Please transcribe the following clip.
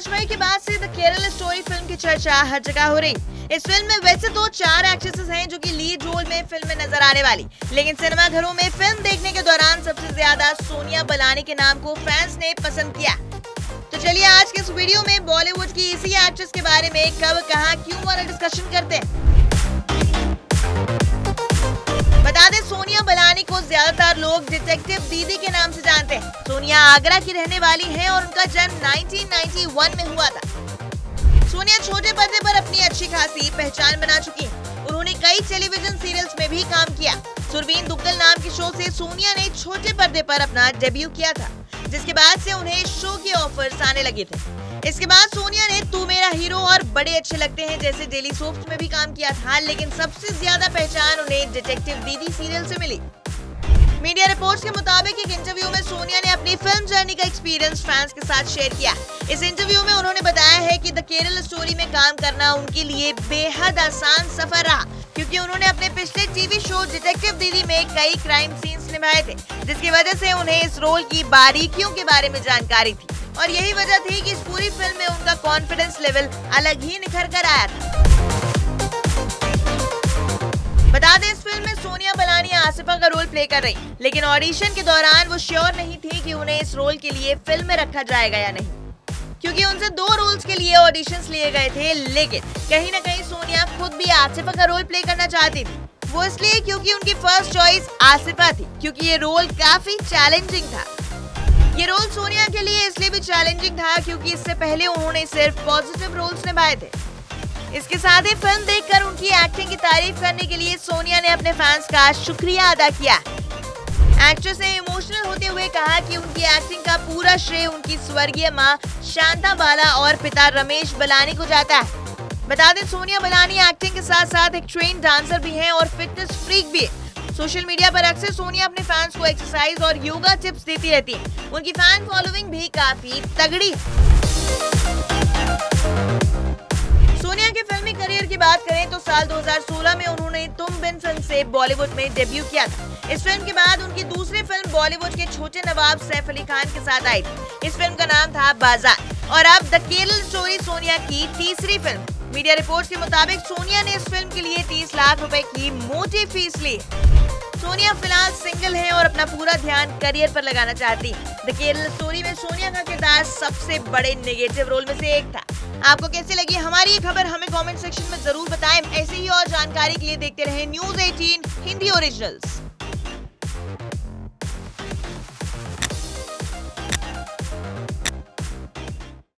राजमहल के बाद से द केरल स्टोरी फिल्म की चर्चा हर जगह हो रही। इस फिल्म में वैसे तो 4 एक्ट्रेसेस हैं जो कि लीड रोल में फिल्म में नजर आने वाली, लेकिन सिनेमा घरों में फिल्म देखने के दौरान सबसे ज्यादा सोनिया बलानी के नाम को फैंस ने पसंद किया। तो चलिए आज के इस वीडियो में बॉलीवुड की इसी एक्ट्रेस के बारे में कब, कहां, क्यों वाला डिस्कशन करते हैं। बता दें, सोनिया बलानी को ज्यादातर लोग डिटेक्टिव दीदी के नाम से जानते हैं। सोनिया आगरा की रहने वाली हैं और उनका जन्म 1991 में हुआ था। सोनिया छोटे पर्दे पर अपनी अच्छी खासी पहचान बना चुकी हैं। उन्होंने कई टेलीविजन सीरियल्स में भी काम किया। सुरवीन दुग्गल नाम के शो से सोनिया ने छोटे पर्दे पर अपना डेब्यू किया था, जिसके बाद से उन्हें शो के ऑफर्स आने लगे थे। इसके बाद सोनिया ने तू मेरा हीरो और बड़े अच्छे लगते हैं जैसे डेली सोप्स में भी काम किया था, लेकिन सबसे ज्यादा पहचान उन्हें डिटेक्टिव दीदी सीरियल से मिली। मीडिया रिपोर्ट्स के मुताबिक एक इंटरव्यू में सोनिया ने अपनी फिल्म जर्नी का एक्सपीरियंस फैंस के साथ शेयर किया। इस इंटरव्यू में उन्होंने बताया है कि द केरल स्टोरी में काम करना उनके लिए बेहद आसान सफर रहा, क्योंकि उन्होंने अपने पिछले टीवी शो डिटेक्टिव दीदी में कई क्राइम सीन्स निभाए थे, जिसकी वजह से उन्हें इस रोल की बारीकियों के बारे में जानकारी थी और यही वजह थी कि इस पूरी फिल्म में उनका कॉन्फिडेंस लेवल अलग ही निखर कर आया था। बता दें, इस फिल्म में सोनिया बलानी आसिफा का रोल प्ले कर रही, लेकिन ऑडिशन के दौरान वो श्योर नहीं थी कि उन्हें इस रोल के लिए फिल्म में रखा जाएगा या नहीं, क्योंकि उनसे 2 रोल्स के लिए ऑडिशंस लिए गए थे, लेकिन कहीं न कहीं सोनिया खुद भी आसिफा का रोल प्ले करना चाहती थी। वो इसलिए क्योंकि उनकी फर्स्ट चॉइस आसिफा थी, क्योंकि ये रोल काफी चैलेंजिंग था। ये रोल सोनिया के लिए इसलिए भी चैलेंजिंग था क्योंकि इससे पहले उन्होंने सिर्फ पॉजिटिव रोल्स निभाए थे। इसके साथ ही फिल्म देखकर उनकी एक्टिंग की तारीफ करने के लिए सोनिया ने अपने फैंस का शुक्रिया अदा किया। एक्ट्रेस ने इमोशनल होते हुए कहा कि उनकी एक्टिंग का पूरा श्रेय उनकी स्वर्गीय मां शांता बाला और पिता रमेश बलानी को जाता है। बता दें, सोनिया बलानी एक्टिंग के साथ साथ एक ट्रेन डांसर भी हैं और फिटनेस फ्रीक भी है। सोशल मीडिया पर अक्सर सोनिया अपने फैंस को एक्सरसाइज और योगा टिप्स देती रहती है। उनकी फैन फॉलोइंग भी काफी तगड़ी है। सोनिया के फिल्मी करियर की बात करें तो साल 2016 में उन्होंने तुम बिन फिल्म से बॉलीवुड में डेब्यू किया था। इस फिल्म के बाद उनकी दूसरी फिल्म बॉलीवुड के छोटे नवाब सैफ अली खान के साथ आई थी। इस फिल्म का नाम था बाजार और अब द केरल स्टोरी सोनिया की तीसरी फिल्म। मीडिया रिपोर्ट्स के मुताबिक सोनिया ने इस फिल्म के लिए 30 लाख रुपए की मोटी फीस ली। सोनिया फिलहाल सिंगल है और अपना पूरा ध्यान करियर पर लगाना चाहती है। द केरल स्टोरी में सोनिया का किरदार सबसे बड़े नेगेटिव रोल में से एक था। आपको कैसी लगी हमारी ये खबर, हमें कमेंट सेक्शन में जरूर बताएं। ऐसे ही और जानकारी के लिए देखते रहें न्यूज़ 18 हिंदी ओरिजिनल्स।